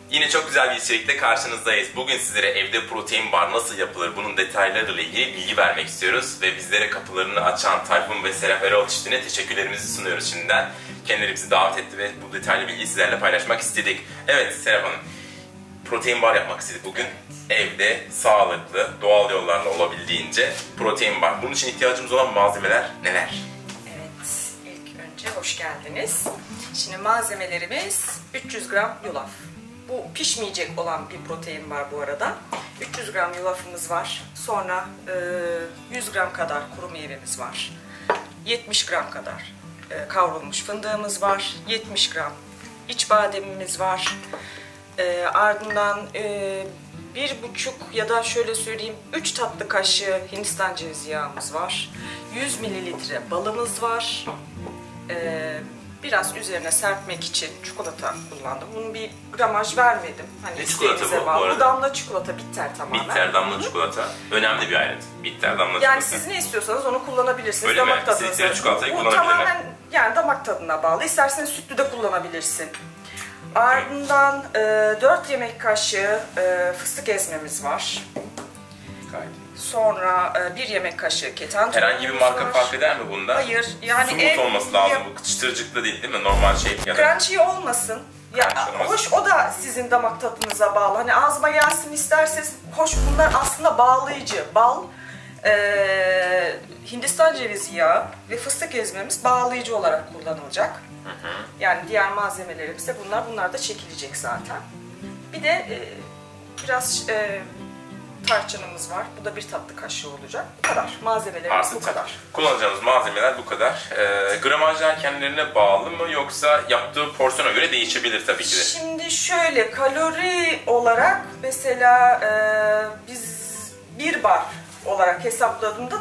Yine çok güzel bir içerikle karşınızdayız. Bugün sizlere evde protein bar nasıl yapılır, bunun detaylarıyla ilgili bilgi vermek istiyoruz. Ve bizlere kapılarını açan Tayfun ve Serap Erol çiftine teşekkürlerimizi sunuyoruz şimdiden. Kendileri bizi davet etti ve bu detaylı bilgiyi sizlerle paylaşmak istedik. Evet Serap Hanım, protein bar yapmak istedik bugün. Evde sağlıklı, doğal yollarla olabildiğince protein bar. Bunun için ihtiyacımız olan malzemeler neler? Evet, ilk önce hoş geldiniz. Şimdi malzemelerimiz 300 gram yulaf. Bu pişmeyecek olan bir protein var bu arada. 300 gram yulafımız var. Sonra 100 gram kadar kuru meyvemiz var. 70 gram kadar kavrulmuş fındığımız var. 70 gram iç bademimiz var. Ardından 1,5 ya da şöyle söyleyeyim 3 tatlı kaşığı Hindistan cevizi yağımız var. 100 mililitre balımız var. Biraz üzerine serpmek için çikolata kullandım. Bunun bir gramaj vermedim. Hani ne çikolata bu arada? Bu damla çikolata, bitter tamamen. Bitter damla çikolata. Önemli bir ayrıntı. Bitter damla çikolata. Yani siz ne istiyorsanız onu kullanabilirsiniz. Öyle damak mi? tadınıza. İstedikleri çikolatayı Bu kullanabilirler. tamamen yani damak tadına bağlı. İsterseniz sütlü de kullanabilirsin. Ardından 4 yemek kaşığı fıstık ezmemiz var. Gayet. Sonra 1 yemek kaşığı keten herhangi bir marka fark eder mi bunda? Hayır. Yani Smooth olması lazım. Bu çıtırcıklı değil mi? Normal şey. Ya da... Crunchy olmasın. Ya hoş, o da sizin damak tadınıza bağlı. Hani ağzıma gelsin isterseniz, hoş, bunlar aslında bağlayıcı. Bal, Hindistan cevizi yağı ve fıstık ezmemiz bağlayıcı olarak kullanılacak. Yani diğer malzemelerimiz de bunlar. Bunlar da çekilecek zaten. Bir de biraz tarçınımız var. Bu da 1 tatlı kaşığı olacak. Bu kadar. Malzemelerimiz bu kadar. Kullanacağımız malzemeler bu kadar. Gramajlar kendilerine bağlı mı yoksa yaptığı porsiyona göre değişebilir tabii ki de. Şimdi şöyle, kalori olarak mesela biz 1 bar olarak hesapladığımda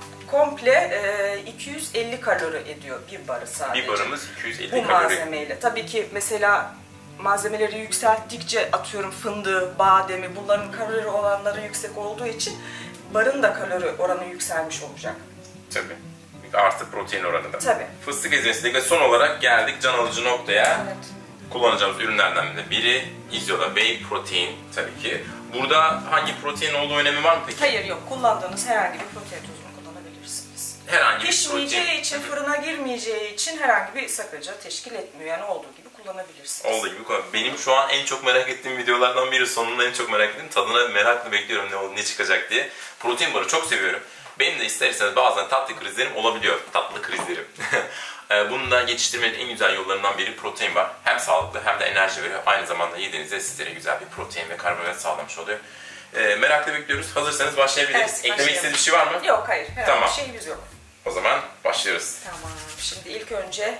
komple 250 kalori ediyor bir barı sadece. Bir barımız 250 bu kalori. Malzemeyle. Tabii ki mesela malzemeleri yükselttikçe, atıyorum fındığı, bademi, bunların kalori oranları yüksek olduğu için barın da kalori oranı yükselmiş olacak. Tabii. Artı protein oranı da. Tabii. Fıstık ezmesi de son olarak geldik can alıcı noktaya. Evet. Kullanacağımız ürünlerden de biri Izola Whey Protein tabii ki. Burada hangi protein olduğu önemi var mı peki? Hayır, yok. Kullandığınız herhangi bir protein tozunu kullanabilirsiniz. Herhangi bir pişmeyeceği protein. için, fırına girmeyeceği için herhangi bir sakınca teşkil etmiyor. Yani olduğu gibi kullanabilirsiniz. Olduğu gibi kullan. Benim şu an en çok merak ettiğim videolardan biri, sonunda en çok merak ettiğim, tadına merakla bekliyorum ne çıkacak diye. Protein barı çok seviyorum. Benim de ister istemez bazen tatlı krizlerim olabiliyor. Tatlı krizlerim. Bunu da geçiştirmenin en güzel yollarından biri protein var. Hem sağlıklı hem de enerji veriyor. Aynı zamanda yediğinizde sizlere güzel bir protein ve karbonhidrat sağlamış oluyor. Merakla bekliyoruz. Hazırsanız başlayabiliriz. Evet, eklemek istediğiniz bir şey var mı? Yok, hayır. Herhangi bir şeyimiz yok. O zaman başlıyoruz. Tamam. Şimdi ilk önce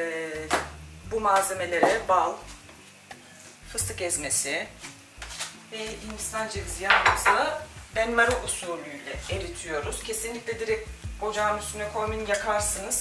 bu malzemeleri bal, fıstık ezmesi ve Hindistan cevizi yağımızı benmari usulüyle eritiyoruz. Kesinlikle direkt ocağın üstüne koymayın, yakarsınız.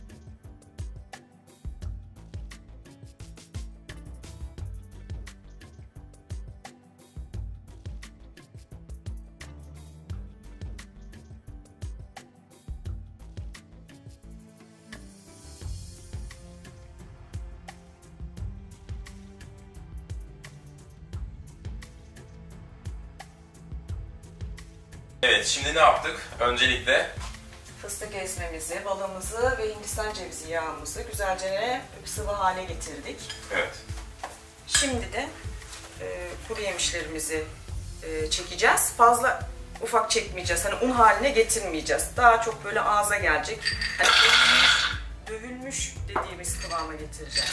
Evet, şimdi ne yaptık? Öncelikle Fıstık ezmemizi, balımızı ve Hindistan cevizi yağımızı güzelce sıvı hale getirdik. evet. Şimdi de kuru yemişlerimizi çekeceğiz. Fazla ufak çekmeyeceğiz. Hani un haline getirmeyeceğiz. Daha çok böyle ağza gelecek. Hani dövülmüş dediğimiz kıvama getireceğiz.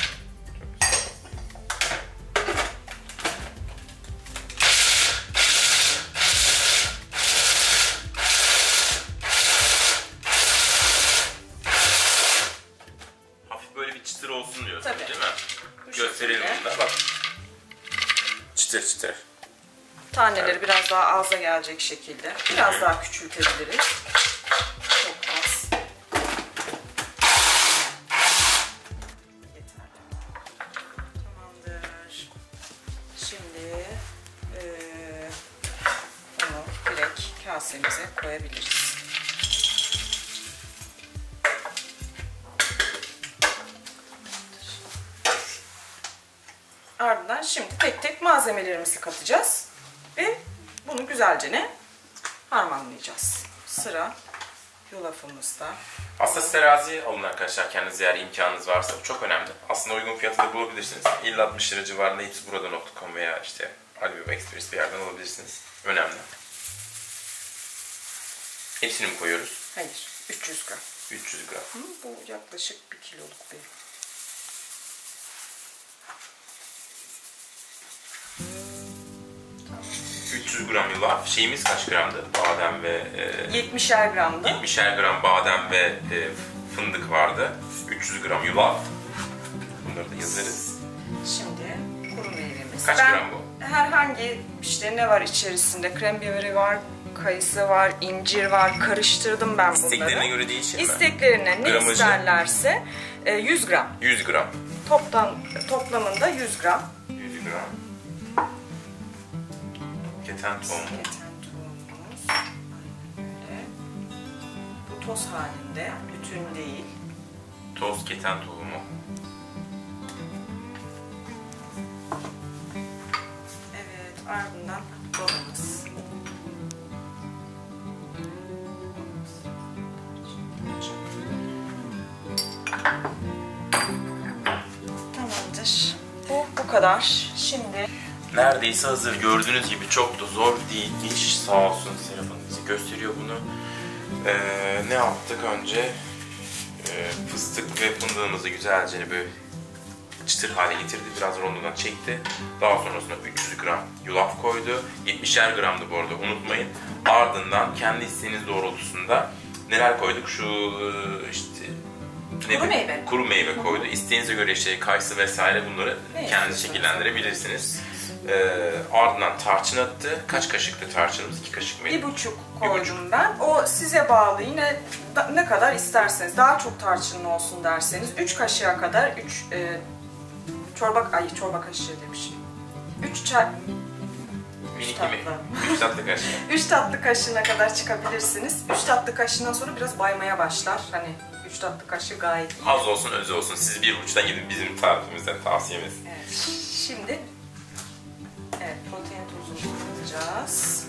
Çıtır olsun diyor tabii, değil mi? Bu gösterelim şekilde. bunu da bak. Çıtır çıtır. Taneleri evet, biraz daha ağza gelecek şekilde. Biraz daha küçültebiliriz. Çok az. Yeterli. Tamamdır. Şimdi bunu direkt kasemize koyabiliriz. Ardından şimdi tek tek malzemelerimizi katacağız ve bunu güzelce harmanlayacağız. Sıra yulafımızda. Aslında terazi alın arkadaşlar, kendiniz eğer imkanınız varsa. Çok önemli. Aslında uygun fiyatı da bulabilirsiniz. 50-60 lira civarında hepsiburada.com veya işte Alibaba Express bir yerden alabilirsiniz. Önemli. Hepsini mi koyuyoruz? Hayır, 300 gram. 300 gram. Bu yaklaşık 1 kiloluk bir. Tamam. 300 gram yulaf. Şeyimiz kaç gramdı? Badem ve... 70'er gramdı. 70'er gram badem ve fındık vardı. 300 gram yulaf. Bunları da yazarız. Şimdi kuru meyvemiz. Kaç gram bu? Herhangi işte ne var içerisinde? Krembiberi var, kayısı var, incir var. Karıştırdım ben bunları. İsteklerine göre değişir mi? İsteklerine ne Gramajı? isterlerse 100 gram. 100 gram. Toplamında 100 gram. 100 gram. Keten tohumu. Keten tohumumuz. Böyle. Bu toz halinde, bütün değil. Toz keten tohumu. Evet, ardından balımız. Tamamdır. Bu kadar. Şimdi Neredeyse hazır. Gördüğünüz gibi çok da zor değilmiş. Sağ olsun Serap Hanım bize gösteriyor bunu. Ne yaptık önce? Fıstık ve fındığımızı güzelce böyle çıtır hale getirdi. Biraz rondodan çekti. Daha sonrasında 300 gram yulaf koydu. 70'er gramdı bu arada, unutmayın. Ardından kendi isteğiniz doğrultusunda neler koyduk? Şu işte kuru meyve koydu. İsteğinize göre işte kayısı vesaire, bunları kendiniz şekillendirebilirsiniz. Ardından tarçın attı. Kaç kaşıktı tarçınımız? 2 kaşık mıydı? 1,5 koydum ben. O size bağlı. Yine ne kadar isterseniz. Daha çok tarçınlı olsun derseniz 3 kaşığa kadar 3 çorba kaşığı demişim. 3 çay... 3 tatlı kaşığı. 3 tatlı kaşığına kadar çıkabilirsiniz. 3 tatlı kaşığından sonra biraz baymaya başlar. Hani 3 tatlı kaşığı gayet iyi. Az olsun, öz olsun. Siz 1,5'tan gidin, bizim tarifimizden tavsiyemiz. Evet. Şimdi protein tozunu katacağız.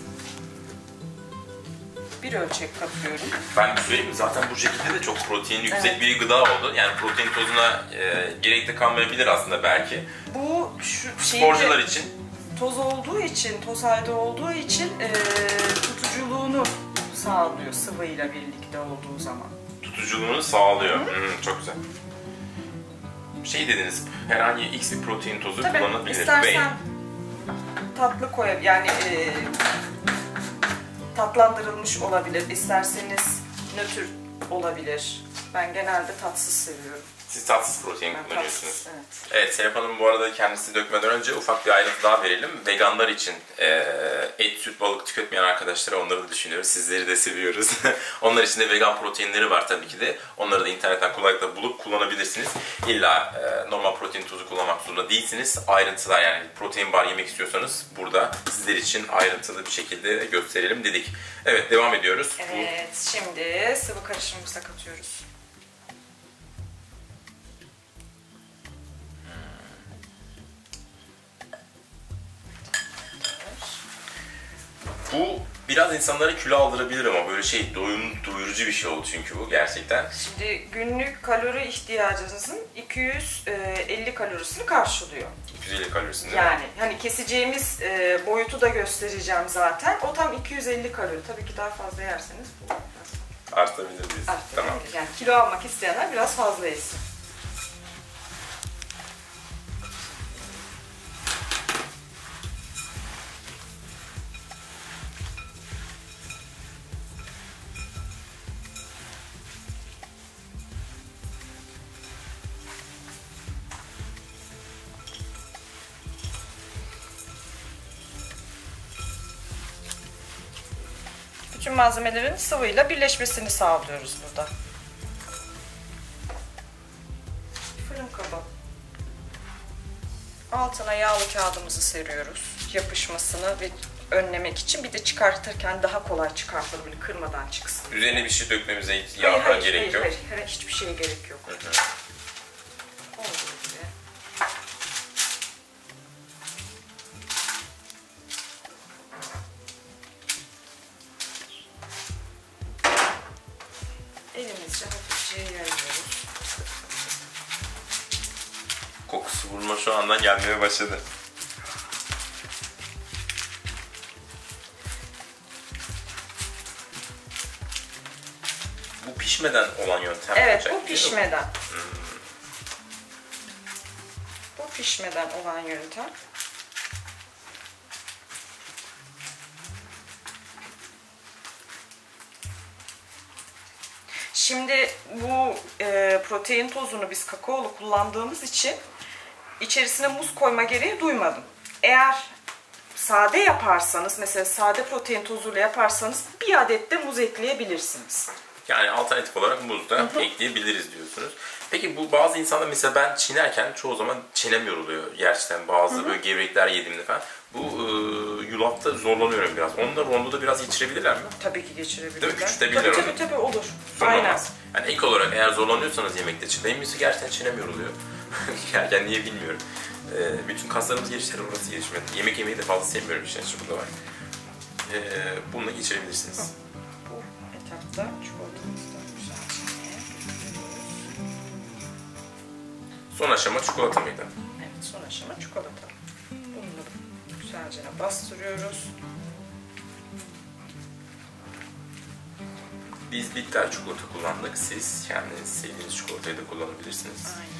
Bir ölçek katıyorum. Ben de söyleyeyim, zaten bu şekilde de çok protein yüksek bir gıda oldu. Yani protein tozuna gerek de kalmayabilir aslında belki. Bu sporcular için. Toz olduğu için, toz halde olduğu için tutuculuğunu sağlıyor sıvıyla birlikte olduğu zaman. Tutuculuğunu sağlıyor. Çok güzel. Şey dediniz, herhangi X bir protein tozu kullanılabilir. İstersen tatlı koyabilir, yani tatlandırılmış olabilir. İsterseniz nötr olabilir. Ben genelde tatsız seviyorum. Siz tatsız protein kullanıyorsunuz. Tatsız, evet. Evet, Serap Hanım bu arada kendisi dökmeden önce ufak bir ayrıntı daha verelim. Veganlar için et, süt, balık tüketmeyen arkadaşlara onları da düşünüyoruz. Sizleri de seviyoruz. Onlar için de vegan proteinleri var tabii ki de. Onları da internetten kolaylıkla bulup kullanabilirsiniz. İlla normal protein tozu kullanmak zorunda değilsiniz. Ayrıntılar, yani protein bar yemek istiyorsanız burada sizler için ayrıntılı bir şekilde gösterelim dedik. Evet, devam ediyoruz. Evet, şimdi sıvı karışımımıza katıyoruz. Bu biraz insanlara kilo aldırabilir ama böyle doyurucu bir şey oldu çünkü bu gerçekten. Şimdi günlük kalori ihtiyacınızın 250 kalorisini karşılıyor. 250 kalorisini. Yani hani keseceğimiz boyutu da göstereceğim zaten. O tam 250 kalori. Tabii ki daha fazla yerseniz bu artabilir biz. Tamam. Yani kilo almak isteyenler biraz fazla yesin. Bütün malzemelerin sıvıyla birleşmesini sağlıyoruz burada. Fırın kabı. Altına yağlı kağıdımızı seriyoruz. Yapışmasını ve önlemek için, bir de çıkartırken daha kolay çıkartalım, böyle kırmadan çıksın. Üzerine bir şey dökmemize yağdan gerek yok. Hayır, hiçbir şeye gerek yok. Hı. Olduğu gibi. 1 şu andan gelmeye başladı. Bu pişmeden olan yöntem. Evet, bu pişmeden. Bu pişmeden olan yöntem. Şimdi bu protein tozunu biz kakaolu kullandığımız için içerisine muz koyma gereği duymadım. Eğer sade yaparsanız, mesela sade protein tozuyla yaparsanız bir adet de muz ekleyebilirsiniz. Yani alternatif olarak muz da ekleyebiliriz diyorsunuz. Peki bu bazı insanlar, mesela ben çiğnerken çoğu zaman çenem yoruluyor gerçekten, bazı böyle gevrekler yediğimde falan. Bu yulafta zorlanıyorum biraz. Onu da rondoda biraz geçirebilirler mi? Tabii ki geçirebilirler. Değil mi? Küçültebilirler onu. Tabii olur. Zorlamaz. Yani ilk olarak eğer zorlanıyorsanız yemekte, benim gerçekten çenem yoruluyor. Yerken niye bilmiyorum. Bütün kaslarımız geliştirir, orası gelişmedi. Yemek yemeyi de fazla sevmiyorum, işte bu da var. Bununla geçirebilirsiniz. Bu etapta çikolatamızı da güzelce Son aşama çikolata mıydı? Evet, son aşama çikolata. Bunu güzelce bastırıyoruz. Biz bitter çikolata kullandık. Siz kendiniz sevdiğiniz çikolatayı da kullanabilirsiniz. Aynen.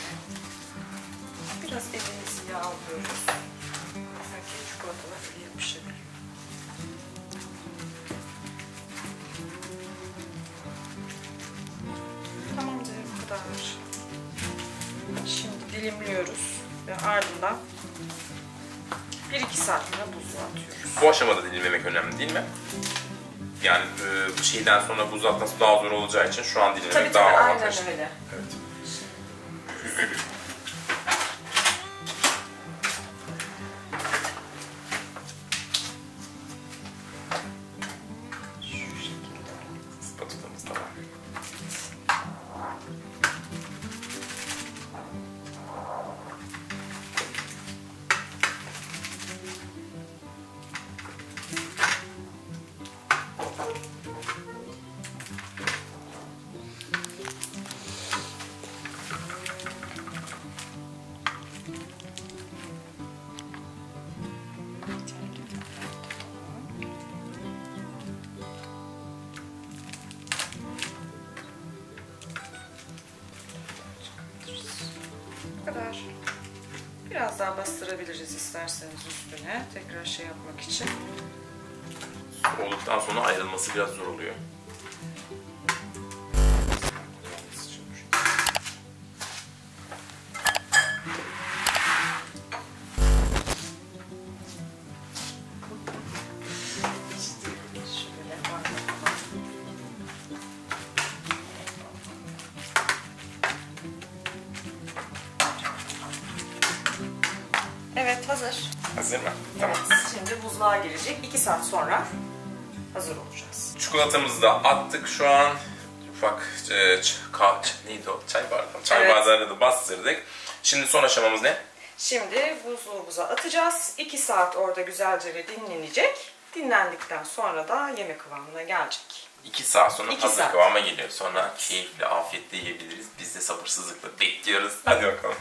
Biraz elimizi yağlıyoruz. Belki çikolatalar iyi yapışabilir. Tamamdır, bu kadar. Şimdi dilimliyoruz ve ardından 1-2 saatliğine buzluğa atıyoruz. Bu aşamada dilimlemek önemli değil mi? Yani bu şeyden sonra buz atması daha zor olacağı için şu an dilimlemek Tabii daha aynen avantajlı. öyle. Evet. Şu şekilde. Spatulamız da var. Bu kadar. Biraz daha bastırabiliriz isterseniz üstüne. Tekrar şey yapmak için. Olduktan sonra ayrılması biraz zor oluyor. Şöyle bakalım. Evet, hazır. Hazır mı? Tamam. Şimdi buzluğa girecek. 2 saat sonra hazır olacağız. Çikolatamızı da attık şu an. Ufak neydi o? Çay bardağı. Çay Evet. bardağını da bastırdık. Şimdi son aşamamız ne? Şimdi buzluğumuza atacağız. 2 saat orada güzelce ve dinlenecek. Dinlendikten sonra da yemek kıvamına gelecek. 2 saat sonra 2 hazır saat. kıvama geliyor. Sonra keyifle, afiyetle yiyebiliriz. Biz de sabırsızlıkla bekliyoruz. Hadi bakalım.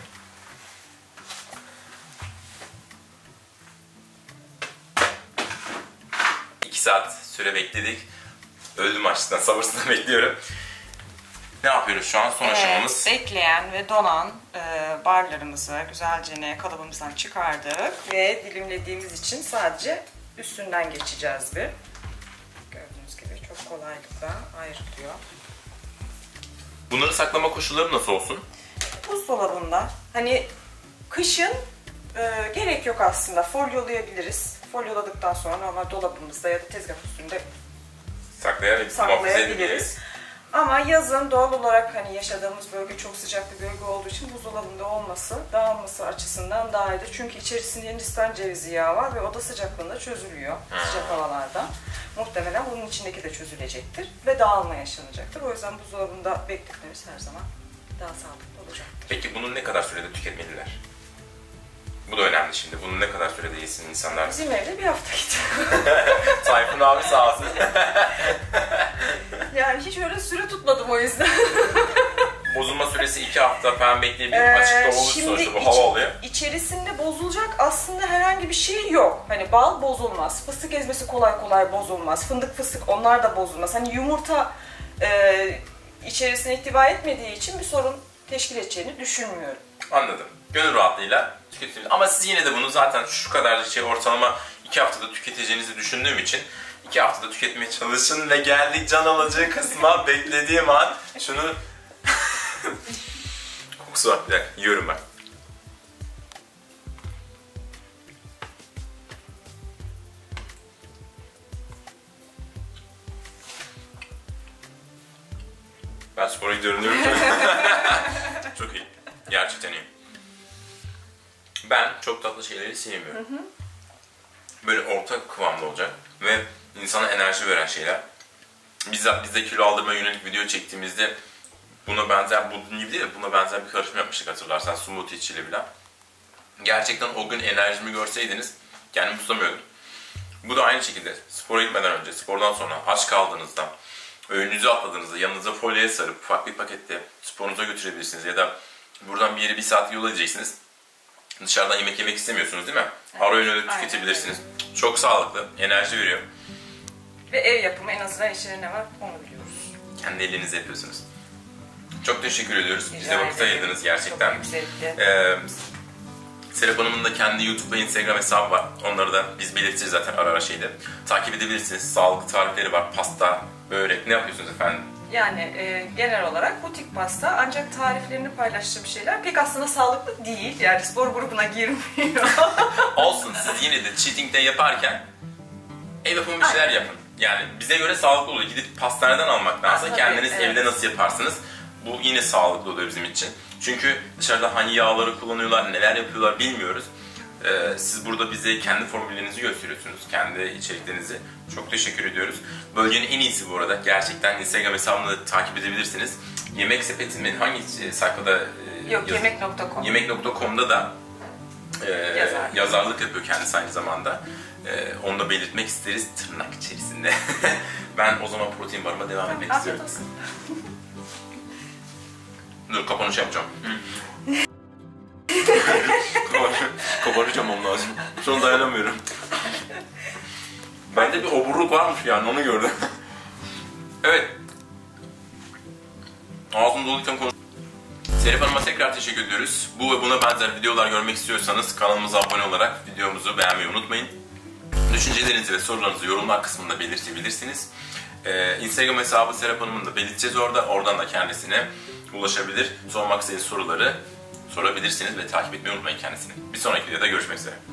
Saat süre bekledik. Öldüm açlıktan, sabırsızlıkla bekliyorum. Ne yapıyoruz şu an? Son aşamamız. Bekleyen ve donan barlarımızı güzelce kalıbımızdan çıkardık ve dilimlediğimiz için sadece üstünden geçeceğiz bir. Gördüğünüz gibi çok kolaylıkla ayrılıyor. Bunları saklama koşulları nasıl olsun? Buzdolabında. Hani kışın gerek yok aslında. Folyolayabiliriz. Folyoladıktan sonra normal dolabımızda ya da tezgah üstünde saklayabiliriz. Ama yazın doğal olarak hani yaşadığımız bölge çok sıcak bir bölge olduğu için buzdolabında olması dağılması açısından daha iyidir. Çünkü içerisinde Hindistan cevizi yağı var ve oda sıcaklığında çözülüyor sıcak havalarda. Muhtemelen bunun içindeki de çözülecektir ve dağılma yaşanacaktır. O yüzden buzdolabında bekletmemiz her zaman daha sağlıklı olacaktır. Peki bunu ne kadar sürede tüketmeliler? Bu da önemli şimdi. Bunu ne kadar sürede yesin insanlar? Bizim evde bir hafta gitti. Tayfun abi sağ olsun. Yani hiç öyle süre tutmadım o yüzden. bozulma süresi 2 hafta falan bekleyebilirim. Açıkta olur sonuçta, bu hava oluyor. İçerisinde bozulacak aslında herhangi bir şey yok. Hani bal bozulmaz, fıstık ezmesi kolay kolay bozulmaz, fındık fıstık onlar da bozulmaz. Hani yumurta içerisine ihtiva etmediği için bir sorun teşkil edeceğini düşünmüyorum. Anladım. Gönül rahatlığıyla tüketiniz. Ama siz yine de bunu zaten şu kadar şey ortalama 2 haftada tüketeceğinizi düşündüğüm için 2 haftada tüketmeye çalışın ve geldik can alıcı kısma. Beklediğim an şunu kokusu var. Bir dakika, yiyorum ben. Ben spora gidiyorum diyorum. Çok iyi. Gerçekten iyi. Ben çok tatlı şeyleri sevmiyorum. Böyle orta kıvamda olacak ve insana enerji veren şeyler. Bizzat biz de kilo aldırma yönelik video çektiğimizde buna benzer, bunun gibi değil de buna benzer bir karışım yapmıştık hatırlarsan, smoothie içiyle bile. Gerçekten o gün enerjimi görseydiniz kendimi tutamıyordum. Bu da aynı şekilde spora gitmeden önce, spordan sonra aç kaldığınızda, öğününüzü atladığınızda yanınıza folyoya sarıp ufak bir pakette sporunuza götürebilirsiniz ya da buradan bir yere 1 saat yol edeceksiniz. Dışarıdan yemek yemek istemiyorsunuz değil mi? Ara öğünü de tüketebilirsiniz. Çok sağlıklı, enerji veriyor. Ve ev yapımı, en azından içinde ne var onu biliyoruz. Kendi ellerinizle yapıyorsunuz. Çok teşekkür ediyoruz. Bize vakit ayırdınız gerçekten. Çok zevkli. Serap Hanım'ın da kendi YouTube ve Instagram hesabı var. Onları da biz belirtiriz zaten ara ara şeyde. Takip edebilirsiniz. Sağlıklı tarifleri var. Pasta, börek. Ne yapıyorsunuz efendim? Yani genel olarak butik pasta, ancak tariflerini paylaştığım şeyler pek aslında sağlıklı değil. Yani spor grubuna girmiyor. Olsun, siz yine de cheating day yaparken ev yapımı bir şeyler yapın. Yani bize göre sağlıklı oluyor. Gidip pastaneden almaktansa kendiniz evde nasıl yaparsınız? Bu yine sağlıklı oluyor bizim için. Çünkü dışarıda hangi yağları kullanıyorlar, neler yapıyorlar bilmiyoruz. Siz burada bize kendi formüllerinizi gösteriyorsunuz, kendi içeriklerinizi. Çok teşekkür ediyoruz. Bölgenin en iyisi bu arada. Gerçekten Instagram hesabını da takip edebilirsiniz. Yemek Sepeti'nin hangi sayfada? Yok, yemek.com. Yemek.com'da da yazarlık yapıyor kendisi aynı zamanda. Onu da belirtmek isteriz tırnak içerisinde. Ben o zaman protein barıma devam etmek istiyorum. Dur, kapanış yapacağım. Kapanacağım onun lazım. Sonra dayanamıyorum. Bende bir oburluk varmış yani, onu gördüm. Evet. Ağzım doluyken konuş. Serap Hanım'a tekrar teşekkür ediyoruz. Bu ve buna benzer videolar görmek istiyorsanız kanalımıza abone olarak videomuzu beğenmeyi unutmayın. Düşüncelerinizi ve sorularınızı yorumlar kısmında belirtebilirsiniz. Instagram hesabı Serap Hanım'ın da belirteceğiz orada. Oradan da kendisine ulaşabilir. Sormak istediğiniz soruları sorabilirsiniz ve takip etmeyi unutmayın kendisini. Bir sonraki videoda görüşmek üzere.